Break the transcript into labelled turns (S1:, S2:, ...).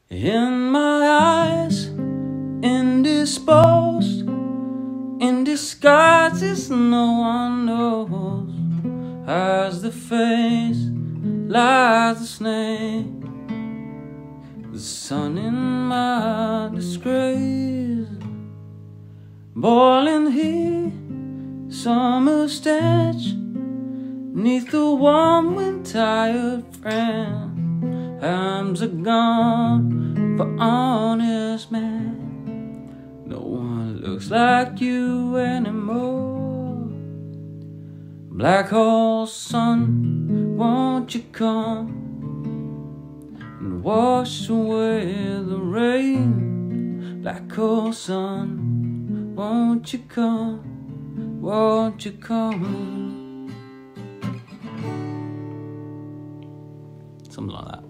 S1: In my eyes, indisposed, in disguises no one knows, as the face lies the snake, the sun in my disgrace, boiling heat, summer stench, neath the warm wind tired friend. Times are gone for honest man. No one looks like you anymore. Black hole sun, won't you come and wash away the rain? Black hole sun, won't you come? Won't you come? Something like that.